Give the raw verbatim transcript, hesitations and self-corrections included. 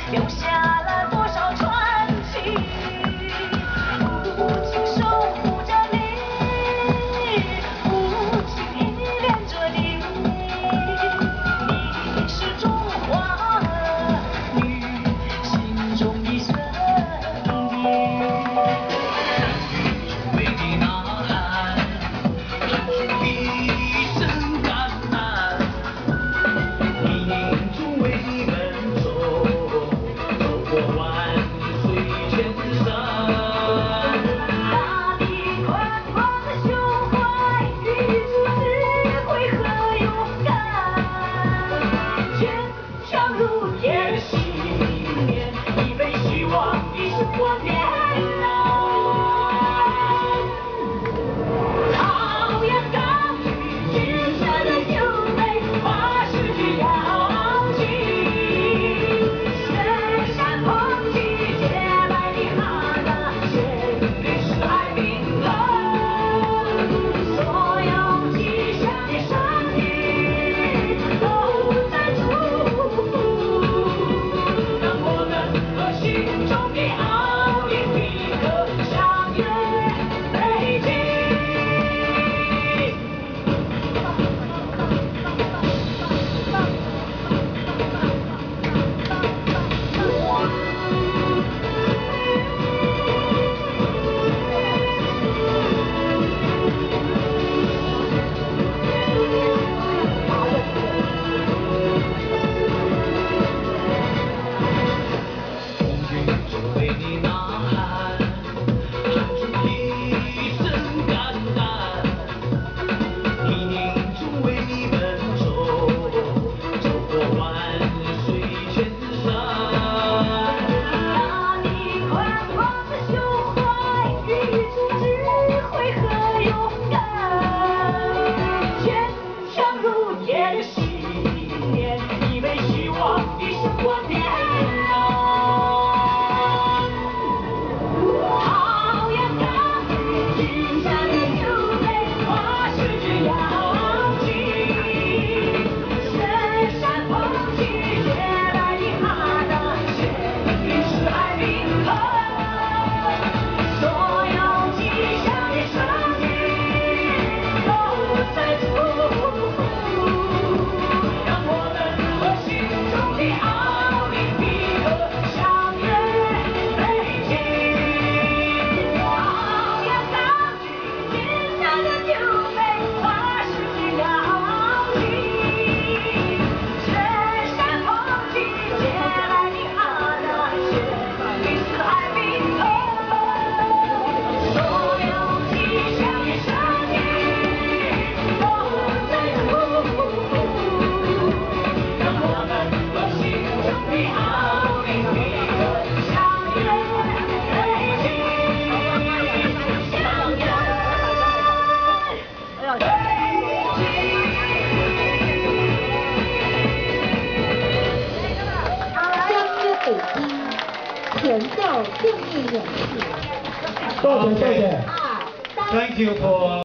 留下了多少传奇。父亲守护着你，父亲依恋着你，你是中华儿女心中的兄弟。 为你呐喊，喊出一声甘南，泥泞中为你奔走，走过万水千山。 大地宽广的胸怀，语出智慧和勇敢，坚强如铁的信念，已被希望的生活点燃。 为你呐喊，喊出一声甘南，泥泞中为你奔走，走过万水千山。 大地宽广的胸怀，语出智慧和勇敢，坚强如铁的信念，已被希望的生活点燃。 全校正面演示。 多谢多谢。 二三。 Thank you for.